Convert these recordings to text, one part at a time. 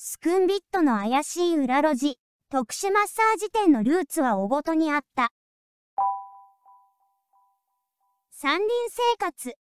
スクンビットの怪しい裏路地、特殊マッサージ店のルーツは小ごとにあった。山林生活。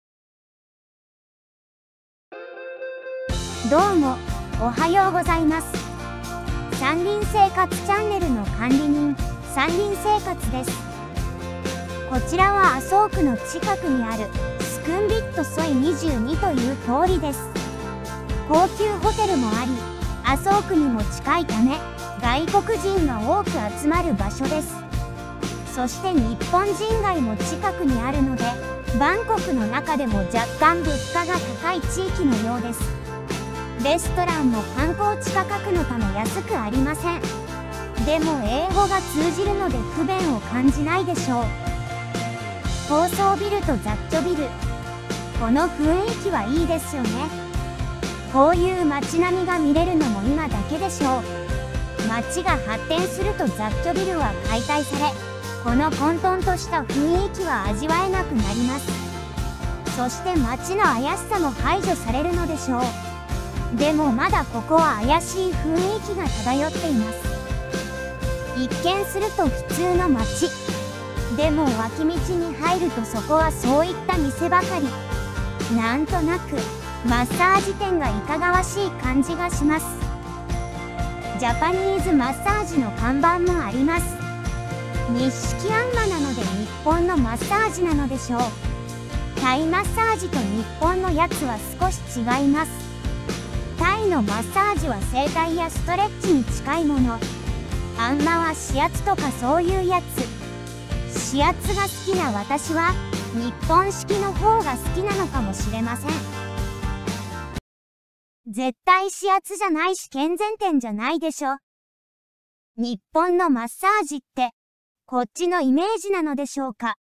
どうも、おはようございます。山林生活チャンネルの管理人、山林生活です。こちらは麻生区の近くにあるスクンビットソイ22という通りです。高級ホテルもあり、麻生区にも近いため、外国人が多く集まる場所です。そして日本人街も近くにあるので、バンコクの中でも若干物価が高い地域のようです。レストランも観光地価格のため安くありません。でも英語が通じるので不便を感じないでしょう。高層ビルと雑居ビル。この雰囲気はいいですよね。こういう街並みが見れるのも今だけでしょう。街が発展すると雑居ビルは解体され、この混沌とした雰囲気は味わえなくなります。そして街の怪しさも排除されるのでしょう。でもまだここは怪しい雰囲気が漂っています。一見すると普通の街。でも脇道に入るとそこはそういった店ばかり。なんとなくマッサージ店がいかがわしい感じがします。ジャパニーズマッサージの看板もあります。日式あんまなので日本のマッサージなのでしょう。タイマッサージと日本のやつは少し違います。タイのマッサージは整体やストレッチに近いもの。あんまは指圧とかそういうやつ。指圧が好きな私は日本式の方が好きなのかもしれません。絶対指圧じゃないし健全店じゃないでしょ。日本のマッサージってこっちのイメージなのでしょうか。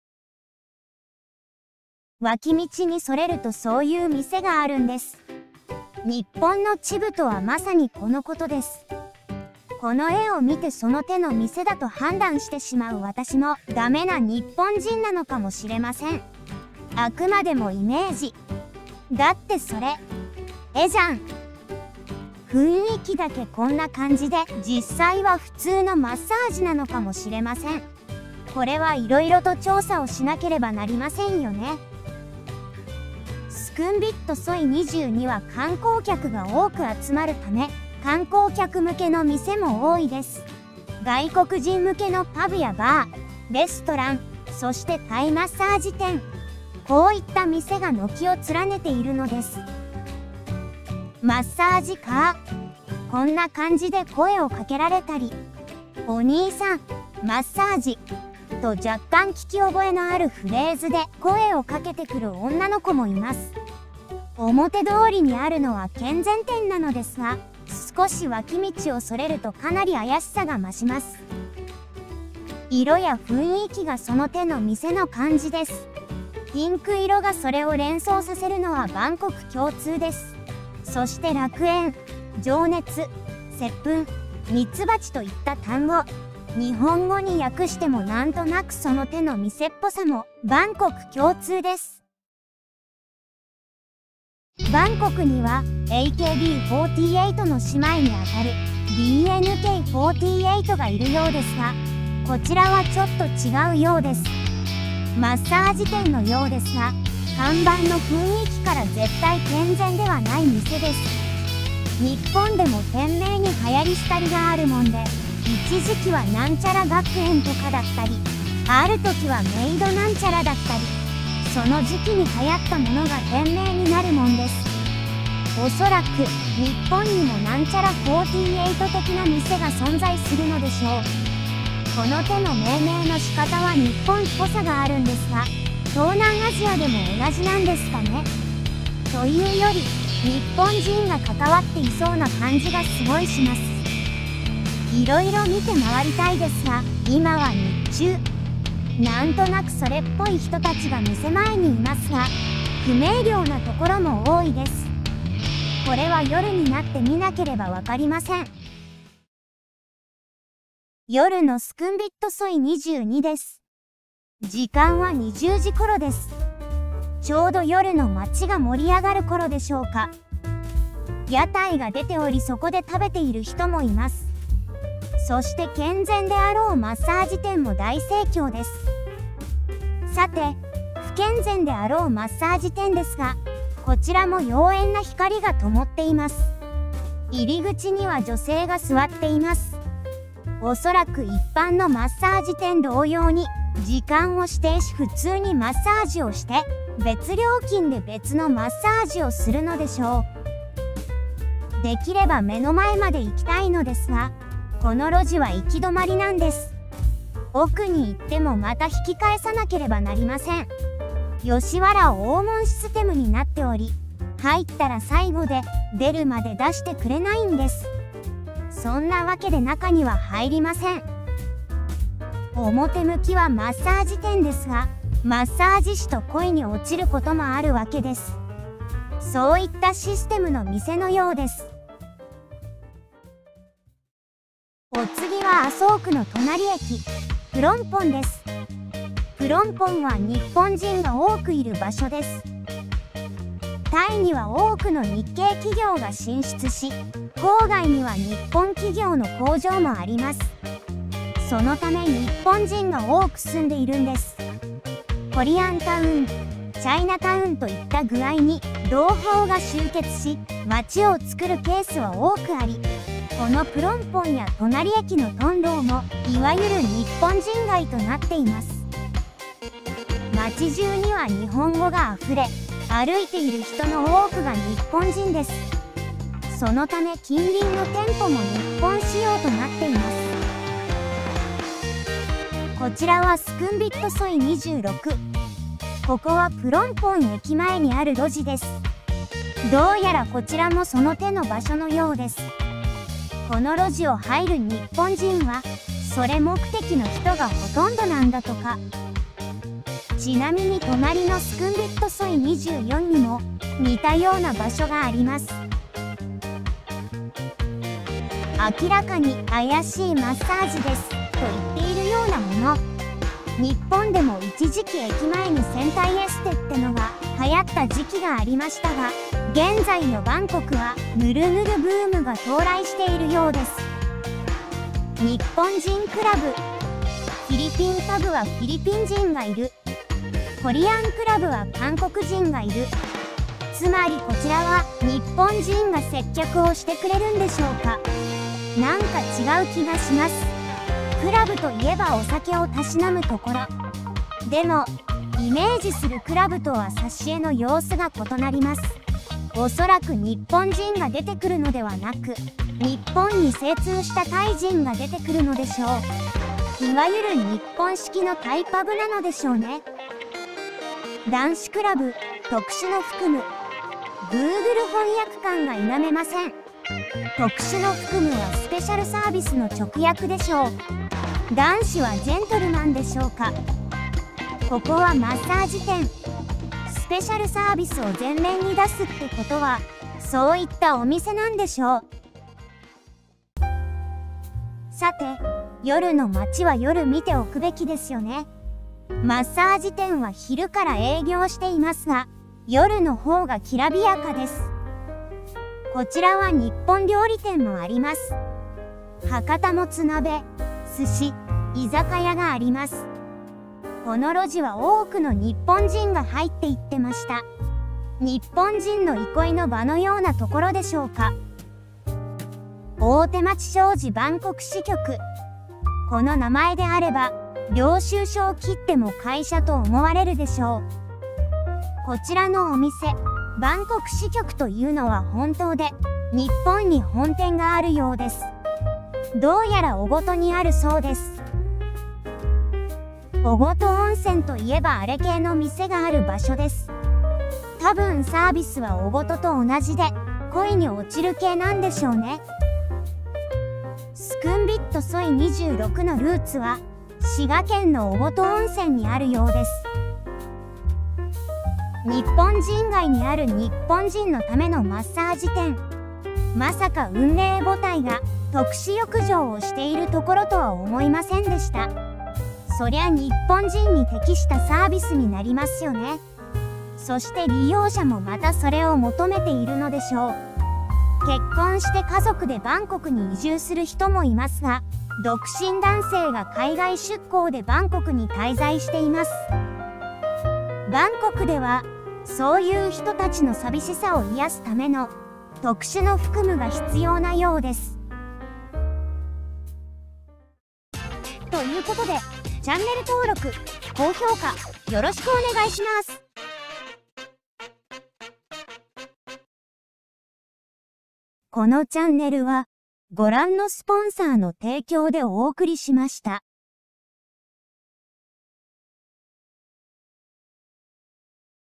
脇道にそれるとそういう店があるんです。日本のチブとはまさにこのことです。この絵を見てその手の店だと判断してしまう私もダメな日本人なのかもしれません。あくまでもイメージ。だってそれ絵じゃん。雰囲気だけこんな感じで実際は普通のマッサージなのかもしれません。これはいろいろと調査をしなければなりませんよね。スクンビットソイ22は観光客が多く集まるため観光客向けの店も多いです。外国人向けのパブやバー、レストラン、そしてタイマッサージ店、こういった店が軒を連ねているのです。マッサージカー、こんな感じで声をかけられたり、お兄さん、マッサージと若干聞き覚えのあるフレーズで声をかけてくる女の子もいます。表通りにあるのは健全店なのですが、少し脇道をそれるとかなり怪しさが増します。色や雰囲気がその手の店の感じです。ピンク色がそれを連想させるのはバンコク共通です。そして楽園、情熱、接吻、ミツバチといった単語、日本語に訳してもなんとなくその手の店っぽさもバンコク共通です。バンコクには AKB48 の姉妹にあたる BNK48 がいるようですが、こちらはちょっと違うようです。マッサージ店のようですが、看板の雰囲気から絶対健全ではない店です。日本でも店名に流行り廃りがあるもんで、一時期はなんちゃら学園とかだったり、ある時はメイドなんちゃらだったり、その時期に流行ったものが店名になるもんです。おそらく日本にもなんちゃら48的な店が存在するのでしょう。この手の命名の仕方は日本っぽさがあるんですが、東南アジアでも同じなんですかね。というより日本人が関わっていそうな感じがすごいします。いろいろ見て回りたいですが、今は日中。なんとなくそれっぽい人たちが店前にいますが、不明瞭なところも多いです。これは夜になって見なければわかりません。夜のスクンビットソイ22です。時間は20時頃です。ちょうど夜の街が盛り上がる頃でしょうか。 屋台が出ておりそこで食べている人もいます。そして健全であろうマッサージ店も大盛況です。さて、不健全であろうマッサージ店ですが、こちらも妖艶な光が灯っています。入り口には女性が座っています。おそらく一般のマッサージ店同様に時間を指定し普通にマッサージをして別料金で別のマッサージをするのでしょう。できれば目の前まで行きたいのですが、この路地は行き止まりなんです。奥に行ってもまた引き返さなければなりません。吉原黄門システムになっており、入ったら最後で出るまで出してくれないんです。そんなわけで中には入りません。表向きはマッサージ店ですが、マッサージ師と恋に落ちることもあるわけです。そういったシステムの店のようです。お次は麻生区の隣駅、プロンポンです。プロンポンは日本人が多くいる場所です。タイには多くの日系企業が進出し、郊外には日本企業の工場もあります。そのため日本人が多く住んでいるんです。コリアンタウン、チャイナタウンといった具合に同胞が集結し、街を作るケースは多くあり、このプロンポンや隣駅のトンローもいわゆる日本人街となっています。街中には日本語があふれ、歩いている人の多くが日本人です。そのため近隣の店舗も日本仕様となっています。こちらはスクンビットソイ26。ここはプロンポン駅前にある路地です。どうやらこちらもその手の場所のようです。この路地を入る日本人はそれ目的の人がほとんどなんだとか。ちなみに隣のスクンビットソイ24にも似たような場所があります。明らかに怪しいマッサージですと言っているようなもの。日本でも一時期駅前に戦隊エステってのが流行った時期がありましたが、現在のバンコクはヌルヌルブームが到来しているようです。日本人クラブ、フィリピンパブはフィリピン人がいる。コリアンクラブは韓国人がいる。つまりこちらは日本人が接客をしてくれるんでしょうか。なんか違う気がします。クラブといえばお酒をたしなむところ。でもイメージするクラブとは挿絵の様子が異なります。おそらく日本人が出てくるのではなく、日本に精通したタイ人が出てくるのでしょう。いわゆる日本式のタイパブなのでしょうね。男子クラブ、特殊の含む。Google 翻訳官が否めません。特殊の含むはスペシャルサービスの直訳でしょう。男子はジェントルマンでしょうか。ここはマッサージ店。スペシャルサービスを前面に出すってことは、そういったお店なんでしょう。さて、夜の街は夜見ておくべきですよね。マッサージ店は昼から営業していますが、夜の方がきらびやかです。こちらは日本料理店もあります。博多もつ鍋、寿司、居酒屋があります。この路地は多くの日本人が入っていってました。日本人の憩いの場のようなところでしょうか。大手町商事バンコク支局。この名前であれば、領収書を切っても会社と思われるでしょう。こちらのお店、バンコク支局というのは本当で、日本に本店があるようです。どうやら小言にあるそうです。小言温泉といえばあれ系の店がある場所です。多分サービスは小言と同じで、恋に落ちる系なんでしょうね。スクンビットソイ26のルーツは、滋賀県の小言温泉にあるようです。日本人街にある日本人のためのマッサージ店。まさか運営母体が特殊浴場をしているところとは思いませんでした。そりゃ日本人に適したサービスになりますよね。そして利用者もまたそれを求めているのでしょう。 結婚して家族でバンコクに移住する人もいますが、独身男性が海外出向でバンコクに滞在しています。バンコクでは、そういう人たちの寂しさを癒すための特殊の服務が必要なようです。ということで、チャンネル登録、高評価、よろしくお願いします。このチャンネルは、ご覧のスポンサーの提供でお送りしました。